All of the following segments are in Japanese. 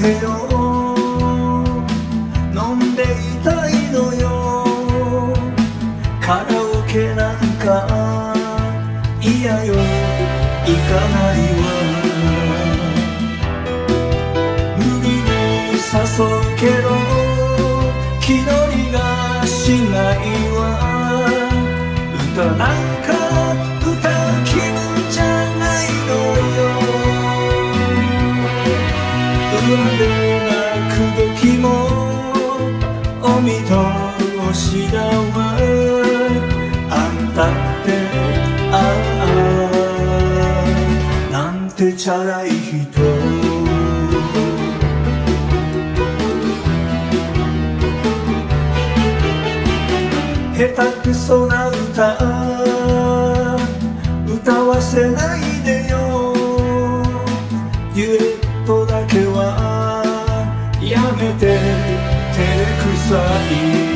てよ、飲んでいたいのよ。カラオケなんか嫌よ、行かないわ。無理に誘うけど気乗りがしないわ。歌なんか歌う気分じゃないのよ。産んで泣く時もお見通しだわ。あんたってなんてチャラい人。下手くそな歌歌わせないでよ。デュエットだけはやめて、照れくさい。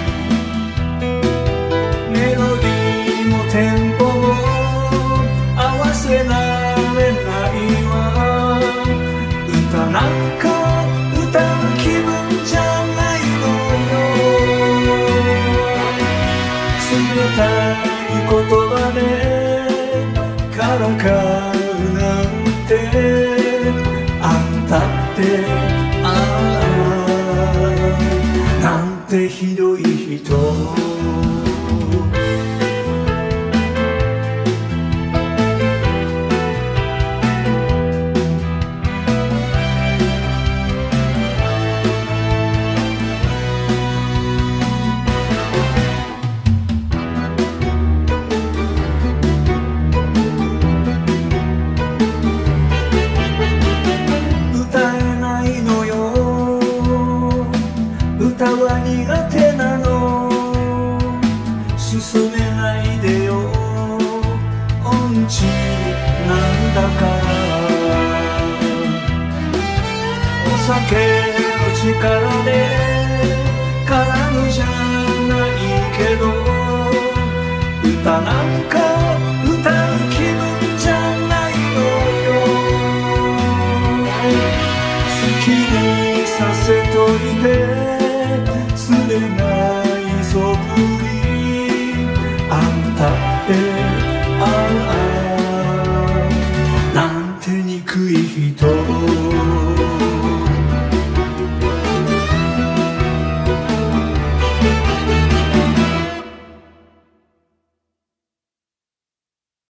メロディーもテンポも合わせられないわ。歌なんか歌う気分じゃないのよ。冷たい言葉でからかうなんて、あんたってなんてひどい人。歌は苦手なの、進めないでよ。音痴なんだから。お酒の力で絡むじゃないけど、歌なんか歌う気分じゃないのよ。好きにさせといてすれないそぶり、あんたって